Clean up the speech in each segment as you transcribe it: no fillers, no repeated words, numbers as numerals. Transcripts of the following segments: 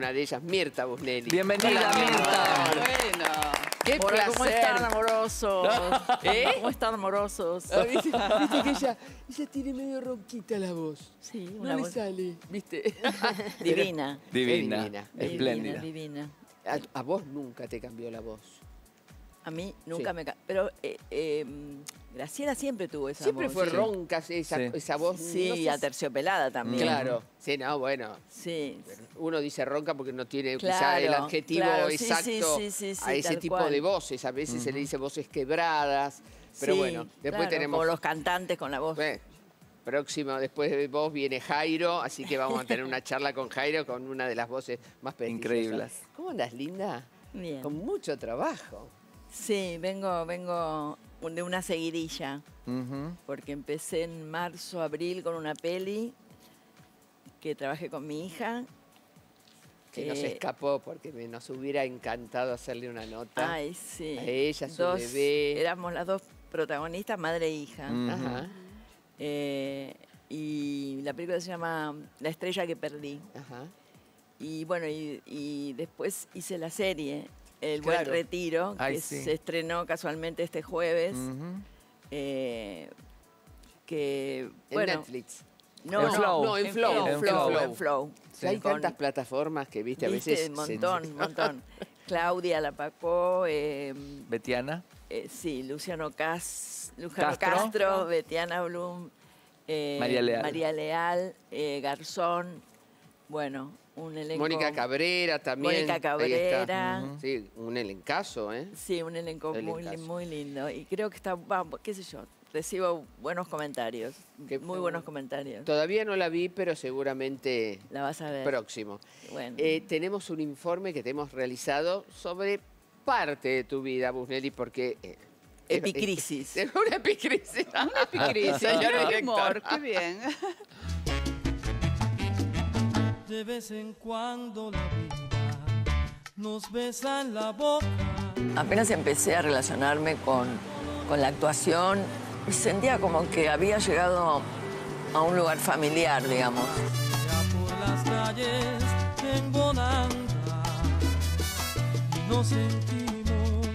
una de ellas, Mirta Busnelli. Bienvenida, Mirta. Bueno. ¡Qué placer! ¿Cómo están, amorosos? ¿Eh? ¿Cómo están, amorosos? ¿Viste que ella tiene medio ronquita la voz? Sí, No una le voz sale, ¿viste? divina. Divina. Espléndida. Divina. A vos nunca te cambió la voz. A mí nunca Sí. me... Pero Graciela siempre tuvo esa Siempre voz. fue Sí. ronca esa voz. Sí, no sé aterciopelada también. Claro. Sí, no, bueno. Sí. Uno dice ronca porque no tiene quizá Claro, el adjetivo claro, sí, exacto sí, a ese tal tipo cual. de voces. A veces se le dice voces quebradas. Pero Sí, bueno, después claro, tenemos... como los cantantes con la voz. Próximo, después de vos viene Jairo, así que vamos a tener una charla con Jairo con una de las voces más prestigiosas. Increíbles. ¿Cómo andas, linda? Bien. Con mucho trabajo. Sí, vengo de una seguidilla. Porque empecé en marzo, abril con una peli que trabajé con mi hija. Que nos escapó porque nos hubiera encantado hacerle una nota. Ay, sí. A ella, a su bebé. Éramos las dos protagonistas, madre e hija. Ajá, Y la película se llama La estrella que perdí. ajá. Y bueno, y después hice la serie El Claro. Buen Retiro, Ay, que sí. se estrenó casualmente este jueves. Que, En bueno, Netflix. No, En no, Flow. No, en Flow. En Flow. Sí, hay Con- tantas plataformas que, viste, a ¿viste? veces... Un montón, un montón. Claudia Lapacó, Betiana. sí, Luciano Castro. Castro, Betiana Blum, María Leal. Garzón, bueno, un elenco... Mónica Cabrera también. Mónica ahí está. Cabrera. Sí, un elencazo, ¿eh? Sí, un elenco Elencazo. muy lindo. Y creo que está, qué sé yo, recibo buenos comentarios, Qué muy buenos comentarios. Todavía no la vi, pero seguramente La vas a ver. próximo. Bueno. Tenemos un informe que te hemos realizado sobre parte de tu vida, Busnelli, porque... Epicrisis. Una epicrisis. Una epicrisis, Señor un director. humor, qué bien. De vez en cuando la vida nos besa en la boca. Apenas empecé a relacionarme con la actuación, sentía como que había llegado a un lugar familiar, digamos. Ya por las calles en bonanza nos sentimos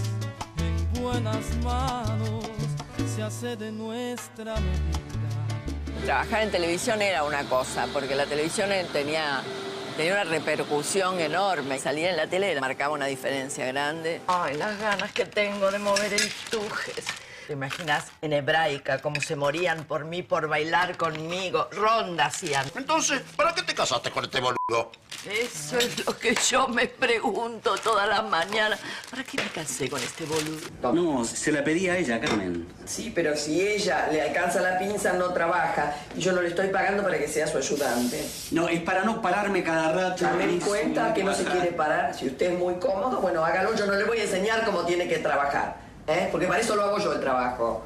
en buenas manos. Se hace de nuestra medida. Trabajar en televisión era una cosa, porque la televisión tenía una repercusión enorme. Salir en la tele marcaba una diferencia grande. Ay, las ganas que tengo de mover el tujes. ¿Te imaginas en hebraica cómo se morían por mí, por bailar conmigo? Ronda hacían. Entonces, ¿para qué te casaste con este boludo? Eso es lo que yo me pregunto todas las mañanas. ¿Para qué me casé con este boludo? No, se la pedí a ella, Carmen. Sí, pero si ella le alcanza la pinza, no trabaja. Y yo no le estoy pagando para que sea su ayudante. No, es para no pararme cada rato. Ya me di cuenta que no se quiere parar. Si usted es muy cómodo, bueno, hágalo. Yo no le voy a enseñar cómo tiene que trabajar. Porque para eso lo hago yo el trabajo.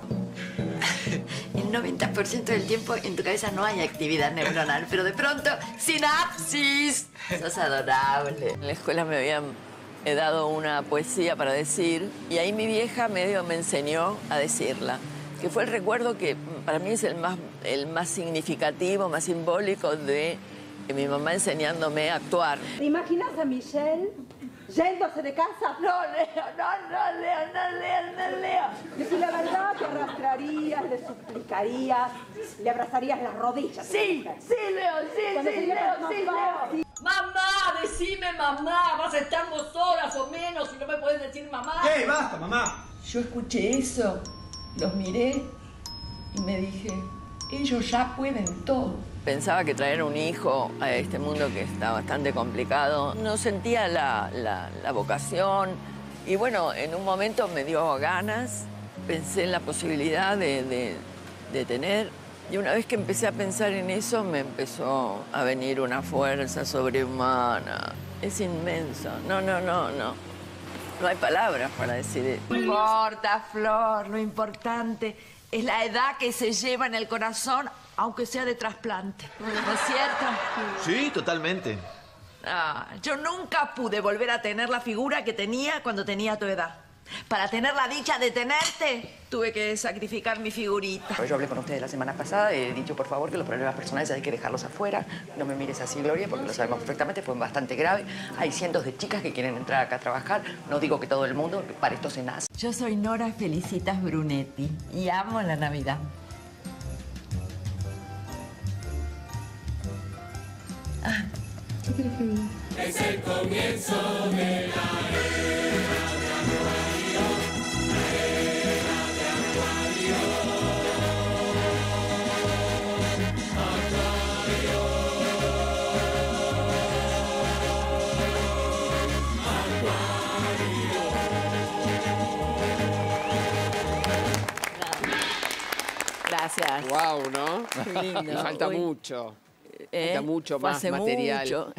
El 90% del tiempo en tu cabeza no hay actividad neuronal, pero de pronto, ¡sinapsis! Sos adorable. En la escuela me habían dado una poesía para decir y ahí mi vieja medio me enseñó a decirla, que fue el recuerdo que para mí es el más significativo, más simbólico de mi mamá enseñándome a actuar. ¿Te imaginas a Michelle yéndose de casa? No, Leo, no, Leo. Y si la verdad te arrastrarías, le suplicarías, le abrazarías las rodillas. Sí, Leo, Leo. Mamá, decime mamá, vas a estar 2 horas o menos y no me puedes decir mamá. ¡Ey, basta, mamá! Yo escuché eso, los miré y me dije, ellos ya pueden todo. Pensaba que traer un hijo a este mundo que está bastante complicado, no sentía la vocación. Y bueno, en un momento me dio ganas, pensé en la posibilidad de tener. Y una vez que empecé a pensar en eso, me empezó a venir una fuerza sobrehumana. Es inmenso. No. No hay palabras para decir eso. No importa, Flor, lo importante es la edad que se lleva en el corazón, aunque sea de trasplante. ¿No es cierto? Sí, totalmente. Yo nunca pude volver a tener la figura que tenía cuando tenía tu edad. Para tener la dicha de tenerte, tuve que sacrificar mi figurita. Yo hablé con ustedes la semana pasada, he dicho por favor que los problemas personales hay que dejarlos afuera. No me mires así, Gloria, porque lo sabemos perfectamente, fue bastante grave. Hay cientos de chicas que quieren entrar acá a trabajar. No digo que todo el mundo, para esto se nace. Yo soy Nora Felicitas Brunetti y amo la Navidad. ¿Qué quieres que diga? Es el comienzo de la era de Acuario, la era de Acuario. Gracias. Wow, ¿no? Qué lindo. Me falta mucho. Falta mucho más material. Mucho.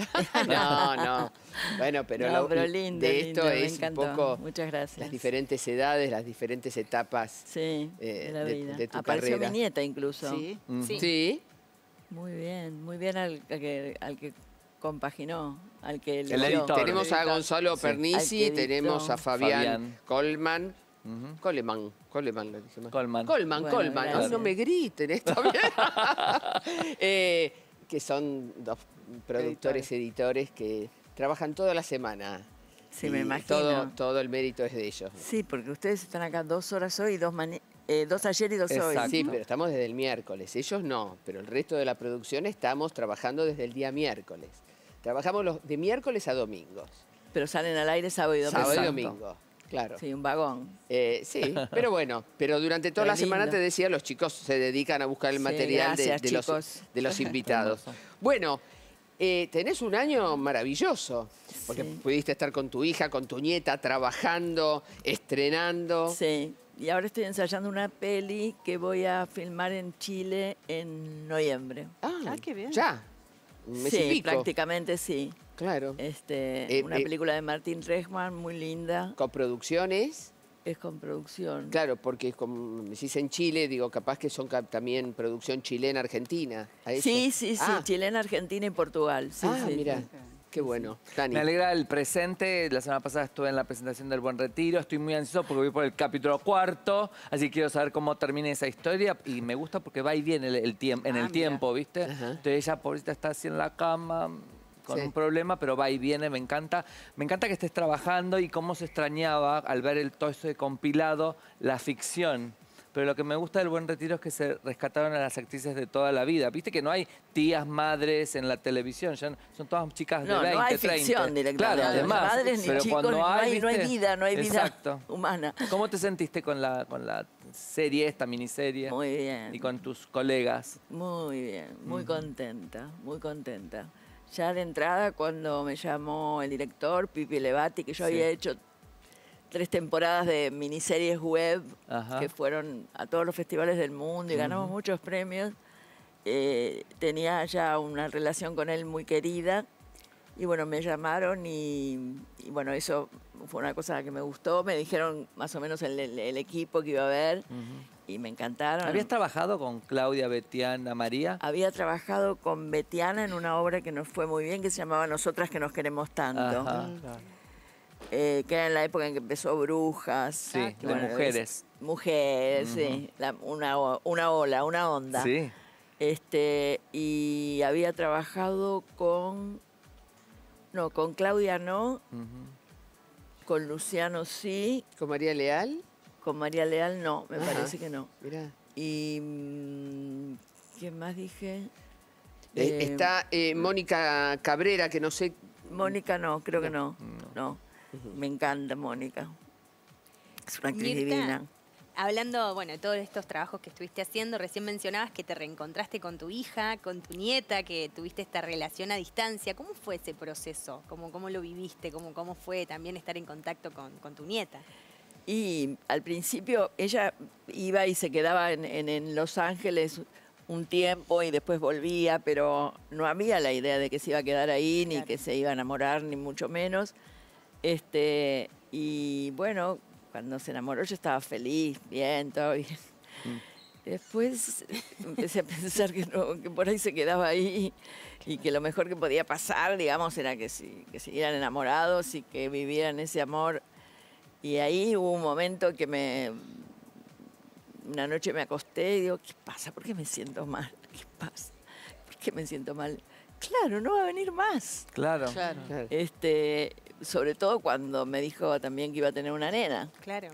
No. Bueno, pero, pero lindo, de esto lindo, me es encantó. un poco Muchas gracias. las diferentes edades, las diferentes etapas de la vida. de tu Apareció carrera. mi nieta incluso. Sí. Sí. Muy bien al que compaginó, al que El leyó. editor. Tenemos a Gonzalo Pernisi, Al que tenemos a editó. Fabián Colman. Coleman lo dije mal. Colman. Bueno, gracias. Ay, no me griten, está bien. Que son dos productores, editores que trabajan toda la semana. Sí, Y me imagino. Todo el mérito es de ellos. Sí, porque ustedes están acá 2 horas hoy y 2 ayer y 2 hoy. Exacto. Sí, pero estamos desde el miércoles. Ellos no, pero el resto de la producción estamos trabajando desde el día miércoles. Trabajamos de miércoles a domingos. Pero salen al aire sábado y domingo. Sábado y Exacto. domingo, claro. Sí, un vagón. Sí, pero bueno, pero durante toda Pero la semana lindo. te decía, los chicos se dedican a buscar el Sí, material gracias, de los invitados. Hermoso. Bueno, tenés un año maravilloso, porque Sí. pudiste estar con tu hija, con tu nieta, trabajando, estrenando. Sí, y ahora estoy ensayando una peli que voy a filmar en Chile en noviembre. Ah, qué bien. Ya, un mes y Sí, pico. prácticamente sí. Claro. Una película de Martín Rejman muy linda. Con producciones. Es con producción. Claro, porque como me decís en Chile, digo, capaz que son también producción chilena-argentina. Sí, chilena, Argentina y Portugal. Sí, sí. Mira, qué bueno. Tani. Me alegra el presente. La semana pasada estuve en la presentación del Buen Retiro. Estoy muy ansioso porque voy por el capítulo 4. Así que quiero saber cómo termina esa historia. Y me gusta porque va y viene el tiempo, ¿viste? Ajá. Entonces ella, pobrecita, está así en la cama con un problema, pero va y viene, me encanta. Me encanta que estés trabajando y cómo se extrañaba al ver todo eso de compilado, la ficción. Pero lo que me gusta del Buen Retiro es que se rescataron a las actrices de toda la vida. Viste que no hay tías, madres en la televisión, ya son todas chicas de 20, no hay 30. ficción directamente. Claro, además. Madres ni pero chicos, cuando no hay ¿viste? vida, no hay Exacto. vida humana. ¿Cómo te sentiste con la serie, esta miniserie? Muy bien. Y con tus colegas. Muy bien, muy contenta, muy contenta. Ya de entrada, cuando me llamó el director, Pipi Levati, que yo había hecho 3 temporadas de miniseries web que fueron a todos los festivales del mundo y ganamos muchos premios, tenía ya una relación con él muy querida. Y bueno, me llamaron y bueno, eso fue una cosa que me gustó. Me dijeron más o menos el equipo que iba a haber y me encantaron. ¿Habías trabajado con Claudia, Betiana, María? Había trabajado con Betiana en una obra que nos fue muy bien, que se llamaba Nosotras que nos queremos tanto. Ajá. Que era en la época en que empezó Brujas. Sí, de mujeres. Mujeres, sí. Una ola, una onda. Sí. Y había trabajado con Claudia no, con Luciano sí. ¿Con María Leal? Con María Leal no, me parece que no. Mirá. Y ¿quién más dije? Está Mónica Cabrera, que no sé... Mónica no, creo que no. Me encanta Mónica. Es una actriz Mirta, divina. Hablando, bueno, de todos estos trabajos que estuviste haciendo, recién mencionabas que te reencontraste con tu hija, con tu nieta, que tuviste esta relación a distancia. ¿Cómo fue ese proceso? ¿Cómo lo viviste? ¿Cómo fue también estar en contacto con tu nieta? Y al principio ella iba y se quedaba en Los Ángeles un tiempo y después volvía, pero no había la idea de que se iba a quedar ahí, ni que se iba a enamorar, ni mucho menos. Y bueno, cuando se enamoró yo estaba feliz, bien, todo bien. Después empecé a pensar que por ahí se quedaba ahí y que lo mejor que podía pasar, digamos, era que siguieran enamorados y que vivieran ese amor. Y ahí hubo un momento que una noche me acosté y digo, ¿qué pasa? ¿Por qué me siento mal? ¿Qué pasa? ¿Por qué me siento mal? Claro, no va a venir más. Claro. Sobre todo cuando me dijo también que iba a tener una nena. Claro.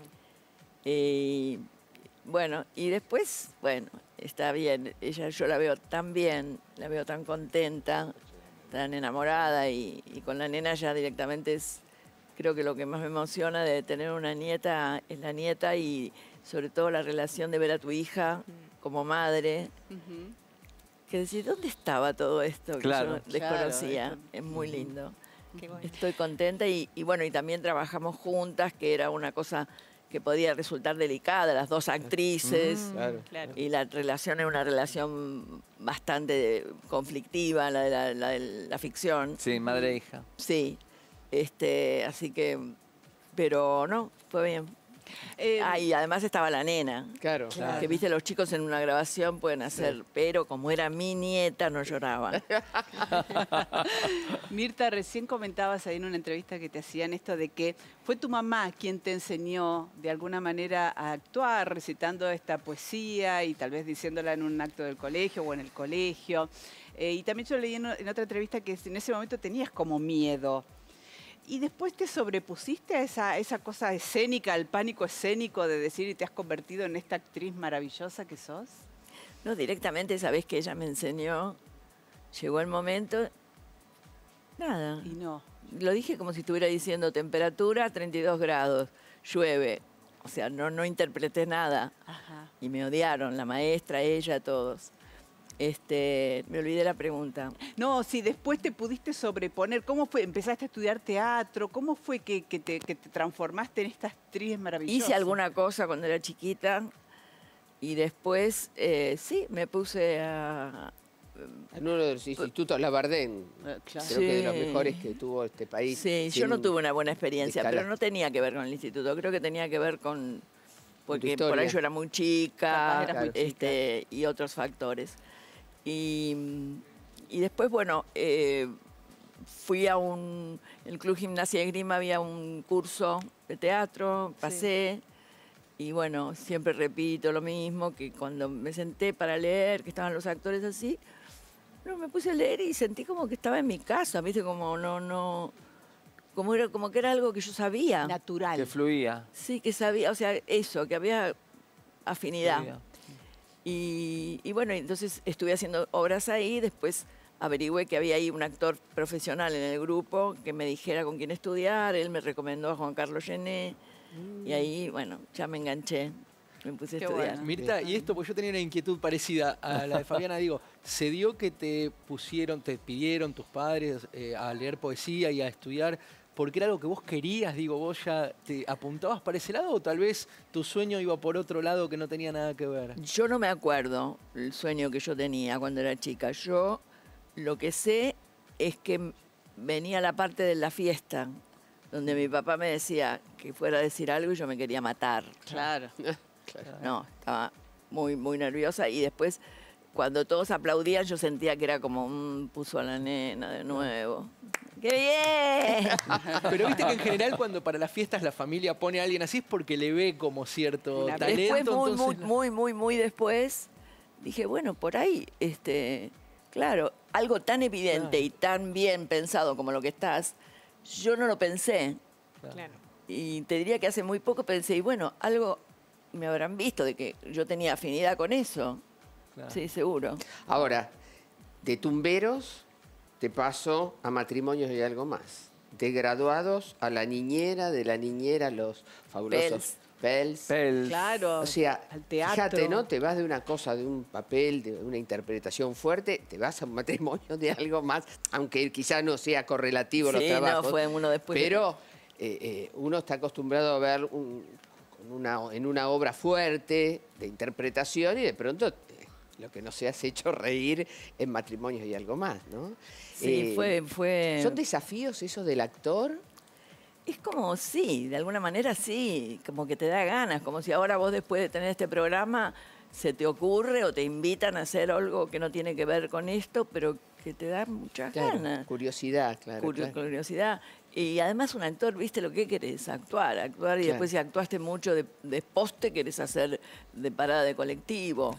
Bueno, y después, bueno, está bien. Yo la veo tan bien, la veo tan contenta, tan enamorada y con la nena ya directamente creo que lo que más me emociona de tener una nieta es la nieta y sobre todo la relación de ver a tu hija como madre. Que decir, ¿dónde estaba todo esto que yo desconocía? Es muy lindo. Qué bueno. Estoy contenta y bueno, y también trabajamos juntas, que era una cosa que podía resultar delicada, las dos actrices. Claro. Y la relación es una relación bastante conflictiva, la de la ficción. Sí, madre e hija. Sí. Así que, pero no, fue bien. Y además estaba la nena. Claro. Que viste, los chicos en una grabación pueden hacer, pero como era mi nieta, no lloraba. Mirta, recién comentabas ahí en una entrevista que te hacían esto de que fue tu mamá quien te enseñó de alguna manera a actuar, recitando esta poesía y tal vez diciéndola en un acto del colegio o en el colegio. Y también yo leí en otra entrevista que en ese momento tenías como miedo. ¿Y después te sobrepusiste a esa cosa escénica, al pánico escénico de decir y te has convertido en esta actriz maravillosa que sos? No, directamente esa vez que ella me enseñó, llegó el momento, nada. Y no. Lo dije como si estuviera diciendo temperatura 32 grados, llueve. O sea, no interpreté nada. Ajá. Y me odiaron, la maestra, ella, todos. Me olvidé la pregunta. No, si después te pudiste sobreponer, ¿cómo fue? ¿Empezaste a estudiar teatro? ¿Cómo fue que te transformaste en esta actriz maravillosa? Hice alguna cosa cuando era chiquita y después, sí, me puse a... En uno de los institutos Labardén, claro. creo que de los mejores que tuvo este país. Sí, yo no tuve una buena experiencia, pero no tenía que ver con el instituto, creo que tenía que ver con... Porque por ahí yo era muy chica, y otros factores. Y después, bueno, fui a el Club Gimnasia de Grima había un curso de teatro, pasé, y bueno, siempre repito lo mismo, que cuando me senté para leer, que estaban los actores así, no, me puse a leer y sentí como que estaba en mi casa, ¿viste? Como como que era algo que yo sabía. Natural. Que fluía. Sí, que sabía, o sea, eso, que había afinidad. Y bueno, entonces estuve haciendo obras ahí, después averigüé que había ahí un actor profesional en el grupo que me dijera con quién estudiar, él me recomendó a Juan Carlos Gené, y ahí, bueno, ya me enganché, me puse a estudiar. Bueno. Mirta, y esto, pues yo tenía una inquietud parecida a la de Fabiana, digo, ¿se dio que te pidieron tus padres a leer poesía y a estudiar porque era algo que vos querías? Digo, ¿vos ya te apuntabas para ese lado o tal vez tu sueño iba por otro lado que no tenía nada que ver? Yo no me acuerdo el sueño que yo tenía cuando era chica. Yo lo que sé es que venía la parte de la fiesta, donde mi papá me decía que fuera a decir algo y yo me quería matar. Claro. No, estaba muy, muy nerviosa y después cuando todos aplaudían yo sentía que era como, puso a la nena de nuevo. ¡Qué bien! Pero viste que en general cuando para las fiestas la familia pone a alguien así es porque le ve como cierto talento. Después, muy después, dije, bueno, por ahí, claro, algo tan evidente y tan bien pensado como lo que estás, yo no lo pensé. Claro. Y te diría que hace muy poco pensé, y bueno, algo me habrán visto de que yo tenía afinidad con eso. Claro. Sí, seguro. Ahora, de tumberos te paso a Matrimonios y algo más. De graduados a la niñera, de la niñera a los fabulosos Pels. Claro, o sea, al teatro. Fíjate, ¿no? Te vas de una cosa, de un papel, de una interpretación fuerte, te vas a un matrimonio de algo más, aunque quizás no sea correlativo los trabajos. No, fue uno después. Pero uno está acostumbrado a ver en una obra fuerte de interpretación y de pronto lo que no se has hecho reír en Matrimonios y algo más, ¿no? Sí, fue... ¿Son desafíos esos del actor? Es como, sí, de alguna manera sí, como que te da ganas, como si ahora vos después de tener este programa se te ocurre o te invitan a hacer algo que no tiene que ver con esto, pero que te da muchas Claro, ganas. curiosidad, claro. Curiosidad. Y además un actor, ¿viste lo que querés? Actuar y Claro. después si actuaste mucho de poste, querés hacer de parada de colectivo.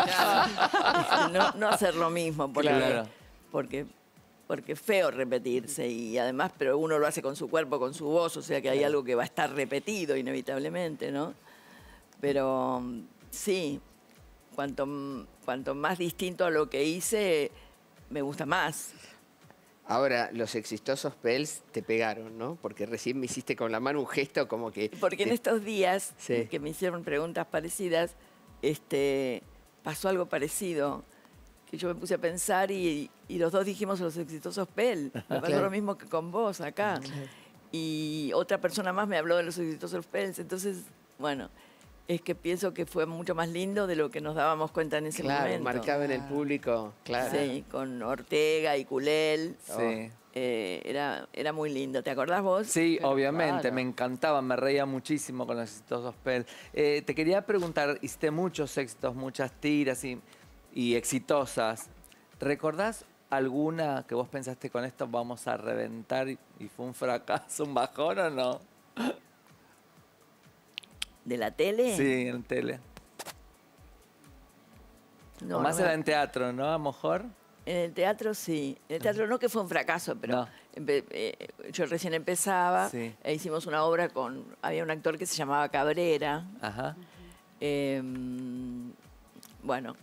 No hacer lo mismo, porque es feo repetirse y además, pero uno lo hace con su cuerpo, con su voz, o sea que hay algo que va a estar repetido inevitablemente, ¿no? Pero sí, cuanto más distinto a lo que hice, me gusta más. Ahora, los exitosos Pels te pegaron, ¿no? Porque recién me hiciste con la mano un gesto como que... Porque en estos días Sí. que me hicieron preguntas parecidas, pasó algo parecido, que yo me puse a pensar y los dos dijimos los exitosos Pel. Me pasó claro. lo mismo que con vos acá. Y otra persona más me habló de los exitosos Pels. Entonces, bueno, es que pienso que fue mucho más lindo de lo que nos dábamos cuenta en ese Claro, momento. marcaba en el público, claro. Sí, con Ortega y Culel. Sí. Era muy lindo. ¿Te acordás vos? Sí, obviamente, Claro. me encantaba, me reía muchísimo con los exitosos Pel. Te quería preguntar, hiciste muchos éxitos, muchas tiras y exitosas. ¿Recordás alguna que vos pensaste con esto vamos a reventar y fue un fracaso, un bajón o no? ¿De la tele? Sí, en tele. No, o más no me- era en teatro, ¿no? A lo mejor. En el teatro sí. En el teatro no que fue un fracaso, pero yo recién empezaba Sí. e hicimos una obra había un actor que se llamaba Cabrera. Ajá. Bueno,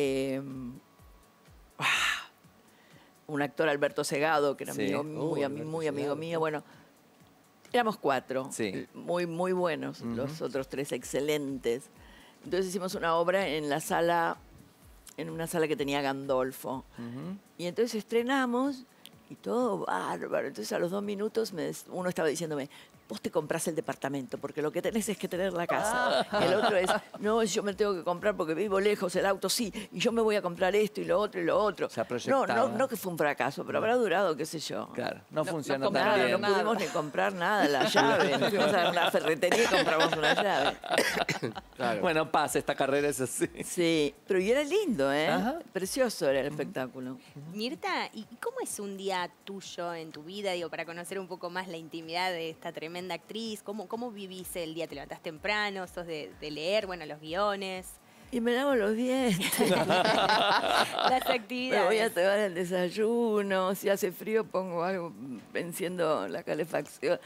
un actor Alberto Segado, que era Sí. muy Alberto amigo Segado. mío. Bueno, éramos 4, Sí. muy buenos, los otros 3 excelentes. Entonces hicimos una obra en una sala que tenía Gandolfo. Y entonces estrenamos y todo bárbaro. Entonces a los 2 minutos uno estaba diciéndome, vos te comprás el departamento porque lo que tenés es que tener la casa. Y el otro es, no, yo me tengo que comprar porque vivo lejos, el auto sí, y yo me voy a comprar esto y lo otro y lo otro. Se proyectaba. No que fue un fracaso, pero habrá durado, qué sé yo. Claro, no funcionó tan Claro, bien. no pudimos ni comprar nada, la llave. Nos fuimos a una ferretería y compramos una llave. Claro. Bueno, pasa, esta carrera es así. Sí, pero y era lindo, ¿eh? Ajá. Precioso era el espectáculo. Mirta, ¿y cómo es un día tuyo en tu vida, digo, para conocer un poco más la intimidad de esta tremenda actriz? ¿Cómo vivís el día? ¿Te levantás temprano? ¿Sos de leer, bueno, los guiones? Y me lavo los dientes. Las actividades. Me voy a tomar el desayuno. Si hace frío, pongo algo, enciendo la calefacción.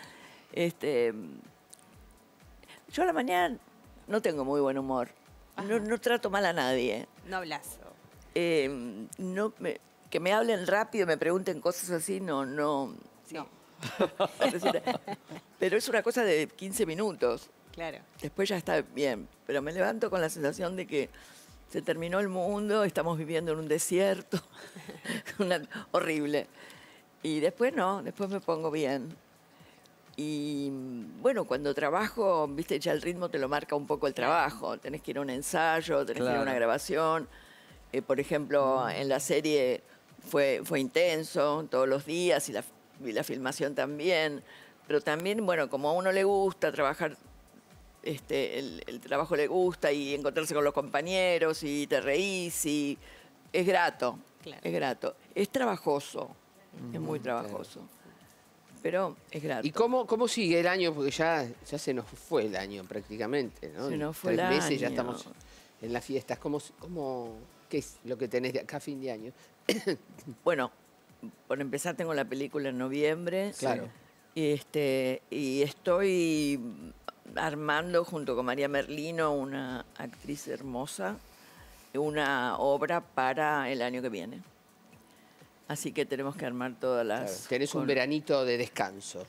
Yo a la mañana no tengo muy buen humor. No trato mal a nadie. No hablas. Que me hablen rápido, me pregunten cosas así, no. Sí. Pero es una cosa de 15 minutos. Claro. Después ya está bien. Pero me levanto con la sensación de que se terminó el mundo, estamos viviendo en un desierto. Horrible. Y después después me pongo bien. Y bueno, cuando trabajo, viste, ya el ritmo te lo marca un poco el trabajo. Tenés que ir a un ensayo, tenés que ir a una grabación. Por ejemplo, en la serie fue intenso todos los días y la filmación también. Pero también, bueno, como a uno le gusta trabajar, el trabajo le gusta y encontrarse con los compañeros y te reís y es grato. Claro. Es grato. Es trabajoso, es muy trabajoso. Pero es grato. ¿Y cómo sigue el año? Porque ya se nos fue el año prácticamente, ¿no? Se nos fue 3 el meses ya año. estamos en las fiestas. ¿Qué es lo que tenés de acá a fin de año? Bueno, por empezar tengo la película en noviembre. Claro. Y estoy armando junto con María Merlino, una actriz hermosa, una obra para el año que viene. Así que tenemos que armar todas las... Claro, tenés un veranito de descanso.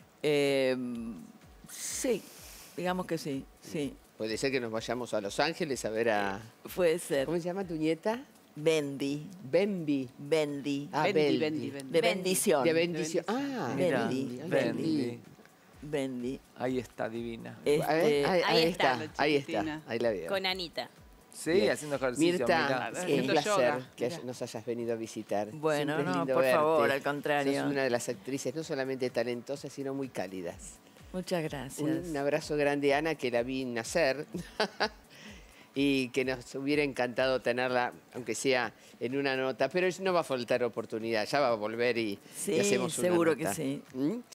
Sí, digamos que sí, sí. Puede ser que nos vayamos a Los Ángeles a ver a... Puede ser. ¿Cómo se llama tu nieta? Bendy. Bembi. Bendy. Ah, Bendy. De bendición. De bendición. Ah, Mira, Bendy. Bendy. Bendy. Ahí está, divina. A ver, ahí está. está. Ahí está. Ahí la veo. Con Anita. Sí, Bien. haciendo ejercicio. Mirta, mirá. un Haciendo placer yoga. que nos hayas venido a visitar. Bueno, Siempre es no, lindo por verte. favor, al contrario. Sos una de las actrices no solamente talentosas, sino muy cálidas. Muchas gracias. Un abrazo grande a Ana, que la vi nacer. y que nos hubiera encantado tenerla, aunque sea en una nota, pero no va a faltar oportunidad, ya va a volver y hacemos una seguro nota. que sí. ¿Mm?